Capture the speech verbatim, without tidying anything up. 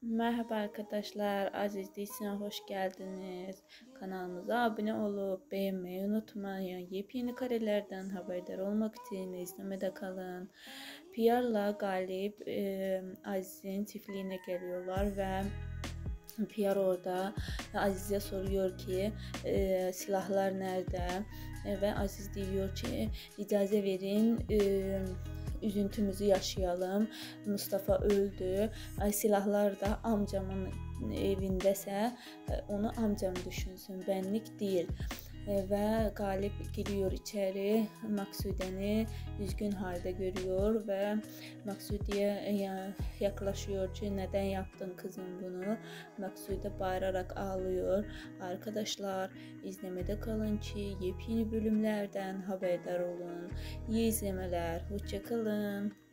Merhaba arkadaşlar, Aziz Dilsin'e hoş geldiniz. Kanalımıza abone olup beğenmeyi unutmayın. Yepyeni karelerden haberdar olmak için izlemede kalın. P R'la Galip e, Aziz'in çiftliğine geliyorlar ve P R orada Aziz'e soruyor ki e, silahlar nerede? E, ve Aziz diyor ki icazə verin, e, üzüntümüzü yaşayalım. Mustafa öldü. Ay, silahlar da amcamın evindəsə onu amcam düşünsün. Benlik değil. Ve Galip giriyor içeri. Maksudeni üzgün halde görüyor ve Maksudiye yaklaşıyor ki neden yaptın kızım bunu? Maksude bağırarak ağlıyor. Arkadaşlar, izlemede kalın ki yepyeni bölümlerden haberdar olun. İyi izlemeler. Hoşça kalın.